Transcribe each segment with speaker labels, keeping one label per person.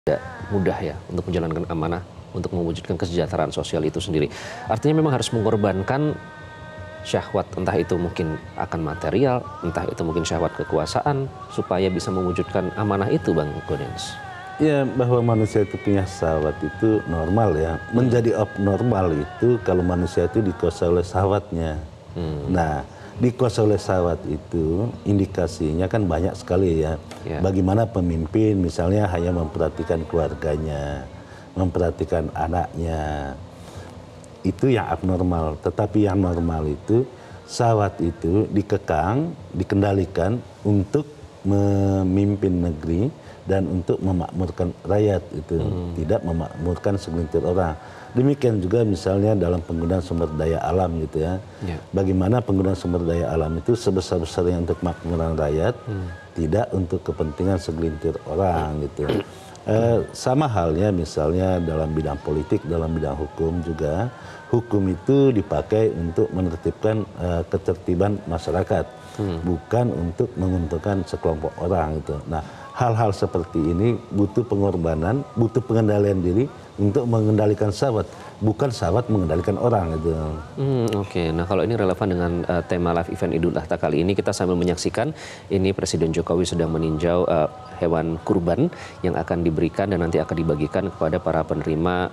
Speaker 1: tidak mudah ya untuk menjalankan amanah untuk mewujudkan kesejahteraan sosial itu sendiri. Artinya memang harus mengorbankan syahwat, entah itu mungkin akan material, entah itu mungkin syahwat kekuasaan, supaya bisa mewujudkan amanah itu, Bang Gaudens.
Speaker 2: Ya, bahwa manusia itu punya syahwat itu normal ya. Menjadi abnormal itu kalau manusia itu dikuasai oleh syahwatnya. Nah, dikuasai oleh syahwat itu indikasinya kan banyak sekali ya. Bagaimana pemimpin misalnya hanya memperhatikan keluarganya, memperhatikan anaknya. Itu yang abnormal. Tetapi yang normal itu syahwat itu dikekang, dikendalikan untuk memimpin negeri dan untuk memakmurkan rakyat itu, tidak memakmurkan segelintir orang. Demikian juga misalnya dalam penggunaan sumber daya alam gitu ya. Bagaimana penggunaan sumber daya alam itu sebesar-besarnya untuk makmuran rakyat, tidak untuk kepentingan segelintir orang gitu. Sama halnya misalnya dalam bidang politik, dalam bidang hukum juga, hukum itu dipakai untuk menertibkan ketertiban masyarakat, bukan untuk menguntungkan sekelompok orang gitu. Nah, hal-hal seperti ini butuh pengorbanan, butuh pengendalian diri untuk mengendalikan syahwat, bukan syahwat mengendalikan orang gitu.
Speaker 1: Oke, nah kalau ini relevan dengan tema live event Idul Adha kali ini, kita sambil menyaksikan ini Presiden Jokowi sedang meninjau hewan kurban yang akan diberikan dan nanti akan dibagikan kepada para penerima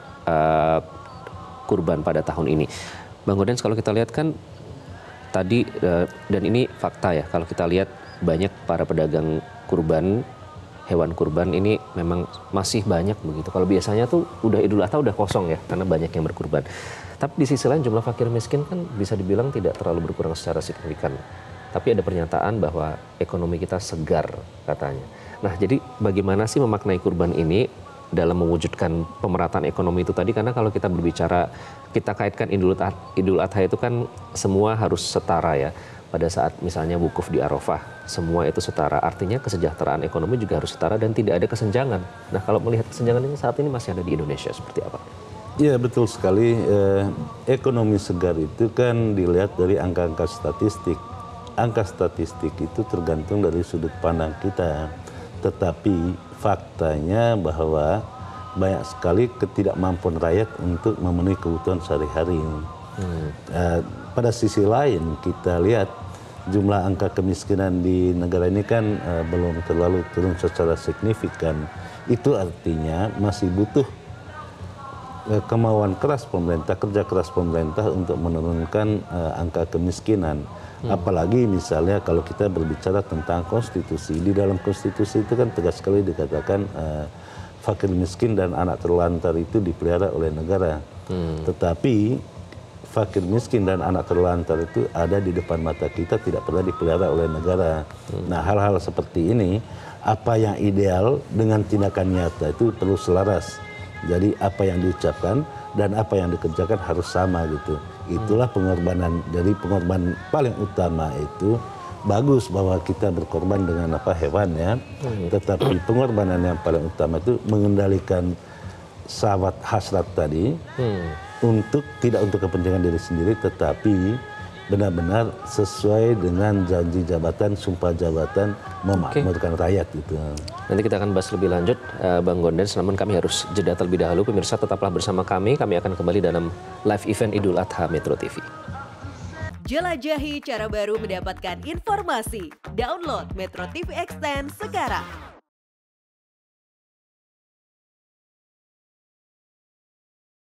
Speaker 1: kurban pada tahun ini. Bang Gaudens, kalau kita lihat kan tadi, dan ini fakta ya, kalau kita lihat banyak para pedagang kurban, hewan kurban ini memang masih banyak begitu. Kalau biasanya tuh udah Idul Adha udah kosong ya, karena banyak yang berkurban. Tapi di sisi lain jumlah fakir miskin kan bisa dibilang tidak terlalu berkurang secara signifikan. Tapi ada pernyataan bahwa ekonomi kita segar katanya. Nah, jadi bagaimana sih memaknai kurban ini dalam mewujudkan pemerataan ekonomi itu tadi? Karena kalau kita berbicara, kita kaitkan Idul Adha itu kan semua harus setara ya. Pada saat misalnya wukuf di Arafah, semua itu setara. Artinya kesejahteraan ekonomi juga harus setara dan tidak ada kesenjangan. Nah, kalau melihat kesenjangan ini saat ini masih ada di Indonesia, seperti apa?
Speaker 2: Iya, betul sekali. Ekonomi segar itu kan dilihat dari angka-angka statistik. Angka statistik itu tergantung dari sudut pandang kita. Tetapi faktanya bahwa banyak sekali ketidakmampuan rakyat untuk memenuhi kebutuhan sehari-hari. Pada sisi lain kita lihat jumlah angka kemiskinan di negara ini kan belum terlalu turun secara signifikan. Itu artinya masih butuh kemauan keras pemerintah, kerja keras pemerintah untuk menurunkan angka kemiskinan. Apalagi misalnya kalau kita berbicara tentang konstitusi, di dalam konstitusi itu kan tegas sekali dikatakan fakir miskin dan anak terlantar itu dipelihara oleh negara. Tetapi fakir miskin dan anak terlantar itu ada di depan mata kita, tidak pernah dipelihara oleh negara. Nah, hal-hal seperti ini, apa yang ideal dengan tindakan nyata itu perlu selaras. Jadi apa yang diucapkan dan apa yang dikerjakan harus sama gitu. Itulah pengorbanan. Jadi pengorbanan paling utama itu bagus bahwa kita berkorban dengan hewan ya. Tetapi pengorbanan yang paling utama itu mengendalikan syahwat hasrat tadi. Tidak untuk kepentingan diri sendiri, tetapi benar-benar sesuai dengan janji jabatan, sumpah jabatan memakmurkan rakyat gitu.
Speaker 1: Nanti kita akan bahas lebih lanjut, Bang Gaudens, namun kami harus jeda terlebih dahulu. Pemirsa tetaplah bersama kami akan kembali dalam live event Idul Adha Metro TV.
Speaker 3: Jelajahi cara baru mendapatkan informasi. Download Metro TV Extend sekarang.